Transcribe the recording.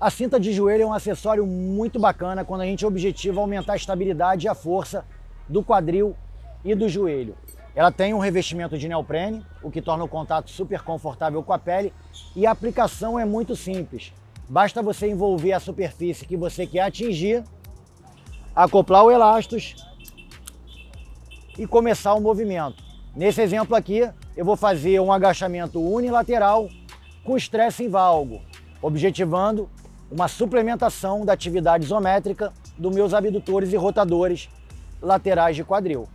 A cinta de joelho é um acessório muito bacana quando a gente objetiva aumentar a estabilidade e a força do quadril e do joelho. Ela tem um revestimento de neoprene, o que torna o contato super confortável com a pele, e a aplicação é muito simples. Basta você envolver a superfície que você quer atingir, acoplar o elástos e começar o movimento. Nesse exemplo aqui, eu vou fazer um agachamento unilateral com estresse em valgo, objetivando uma suplementação da atividade isométrica dos meus abdutores e rotadores laterais de quadril.